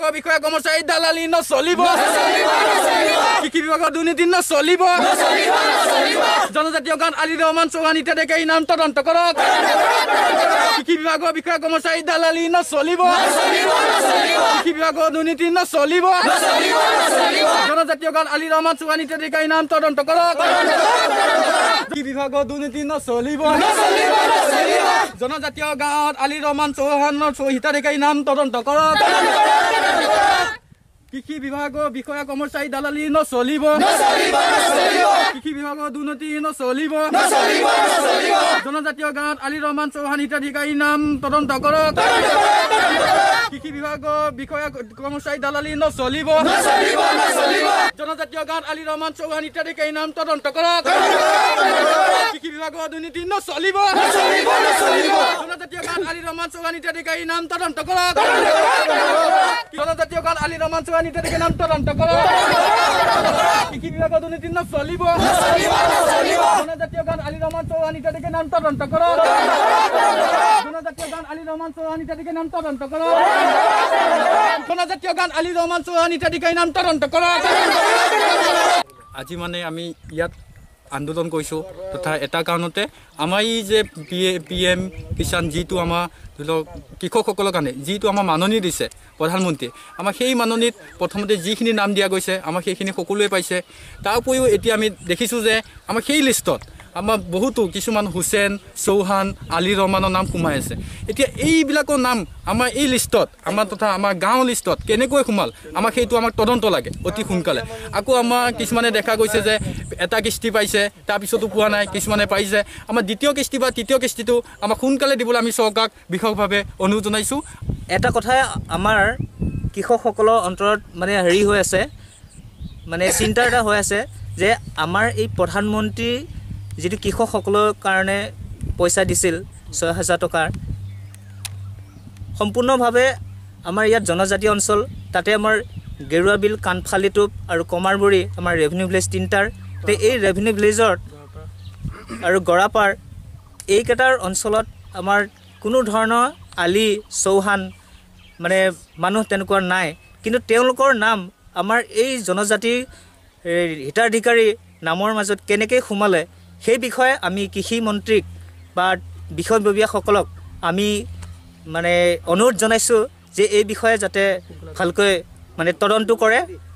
বিষয়া কৰ্মচাৰী দালালি নচলিব কৃষি বিভাগৰ দুৰ্নীতি নচলিব জনজাতীয় গান আলী ৰহমান চৌহান ইত্যাদিকে এই নাম তদন্ত কৰক কৃষি বিভাগৰ বিষয়া কৰ্মচাৰী দালালি নচলিব কৃষি বিভাগৰ দুৰ্নীতি নচলিব জনজাতীয় গান আলী ৰহমান চৌহান ইত্যাদিকে এই নাম তদন্ত কৰক কৃষি বিভাগৰ দুৰ্নীতি নচলিব জনজাতীয় গাঁৱত আলী ৰহমান চৌহানৰ হিতাধিকাৰী নাম তদন্ত কৰক কৃষি বিভাগৰ বিষয়া কৰ্মচাৰী দালালি নচলিব কৃষি বিভাগৰ দুৰ্নীতি নচলিব জনজাতীয় গাঁৱত আলী ৰহমান চৌহান হিতাধিকাৰী নাম তদন্ত কৰক কৃষি বিভাগৰ বিষয়া কৰ্মচাৰী দালালি নচলিব জনজাতীয় গাঁৱত আলী ৰহমান চৌহান হিতাধিকাৰী নাম তদন্ত কৰক কৃষি বিভাগৰ দুৰ্নীতি নচলিব জনজাতীয় গাঁৱত আলী ৰহমান চৌহান হিতাধিকাৰী নাম তদন্ত কৰক জনজাতীয় গাঁৱত আলী ৰহমান চৌহান হিতাধিকাৰী নাম তদন্ত কৰক কৃষি বিভাগৰ দুৰ্নীতি নচলিব জনজাতীয় গাঁৱত আলী ৰহমান চৌহান হিতাধিকাৰী নাম তদন্ত কৰক জনজাতীয় গাঁৱত আলী ৰহমান চৌহান হিতাধিকাৰী নাম তদন্ত কৰক জনজাতীয় গাঁৱত আলী ৰহমান চৌহান হিতাধিকাৰী নাম তদন্ত কৰক আজি মানে আমি ইয়াত আন্দোলন কৰিছোঁ তথা এটা কাৰণতে আমাৰ এই যে PM কিষাণ যিটো আমাৰ ধৰি লওক কৃষকসকলৰ কাৰণে যিটো আমাৰ মাননি দিছে প্ৰধানমন্ত্ৰীয়ে আমাক সেই মাননিত প্ৰথমতে যিখিনি নাম দিয়া গৈছে আমাক সেইখিনি সকলোৱে পাইছে তাৰ উপৰিও এতিয়া আমি দেখিছোঁ যে আমাক সেই লিষ্টত আমাৰ বহুতো কিছুমান হুছেইন চৌহান আলী ৰহমানৰ নাম সোমাই আছে এতিয়া এইবিলাকৰ নাম আমাৰ এই লিষ্টত আমাৰ তথা আমাৰ গাঁও লিষ্টত কেনেকৈ সোমাল আমাক সেইটো আমাক তদন্ত লাগে অতি সোনকালে আকৌ আমাৰ কিছুমানে দেখা গৈছে যে এটা কিস্তি পাইছে তাৰপিছতো পোৱা নাই কিছুমানে পাইছে আমাৰ দ্বিতীয় কিস্তি বা তৃতীয় কিস্তিটো আমাক সোনকালে দিবলৈ আমি চৰকাৰক বিশেষভাৱে অনুৰোধ জনাইছোঁ এটা কথাই আমাৰ কৃষকসকলৰ অন্তৰত মানে হেৰি হৈ আছে মানে চিন্তা এটা হৈ আছে যে আমাৰ এই প্ৰধানমন্ত্ৰী যিটো কৃষকসকলৰ কাৰণে পইচা দিছিল ৬,০০০ টকাৰ সম্পূৰ্ণভাৱে আমাৰ ইয়াত জনজাতীয় অঞ্চল তাতে আমাৰ গেৰুৱা বিল কাণফালিটোপ আৰু কমাৰবৰী আমাৰ ৰেভিনিউ ভিলেজ তিনিটাৰ এই ৰেভিনিউ ভিলেজত আৰু গৰাপাৰ এইকেইটাৰ অঞ্চলত আমাৰ কোনো ধৰণৰ আলী চৌহান মানে মানুহ তেনেকুৱা নাই কিন্তু তেওঁলোকৰ নাম আমাৰ এই জনজাতিৰ হিতাধিকাৰী নামৰ মাজত কেনেকৈ সোমালে সেই বিষয়ে আমি কৃষি মন্ত্ৰীক বা বিষয়ববীয়াসকলক আমি মানে অনুৰোধ জনাইছোঁ যে এই বিষয়ে যাতে ভালকৈ মানে তদন্ত কৰে।